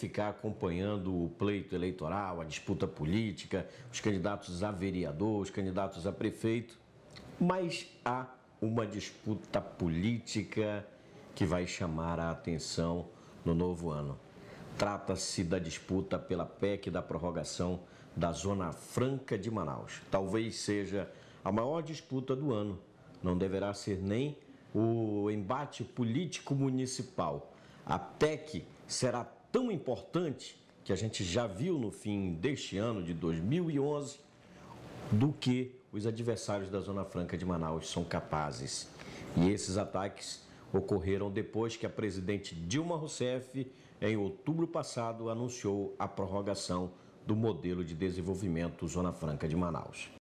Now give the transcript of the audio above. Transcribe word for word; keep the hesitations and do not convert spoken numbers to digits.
ficar acompanhando o pleito eleitoral, a disputa política, os candidatos a vereador, os candidatos a prefeito, mas há uma disputa política que vai chamar a atenção no novo ano. Trata-se da disputa pela P E C da prorrogação da Zona Franca de Manaus. Talvez seja a maior disputa do ano. Não deverá ser nem o embate político municipal. A P E C será tão importante que a gente já viu no fim deste ano de dois mil e onze do que os adversários da Zona Franca de Manaus são capazes. E esses ataques ocorreram depois que a presidente Dilma Rousseff, em outubro passado, anunciou a prorrogação do modelo de desenvolvimento Zona Franca de Manaus.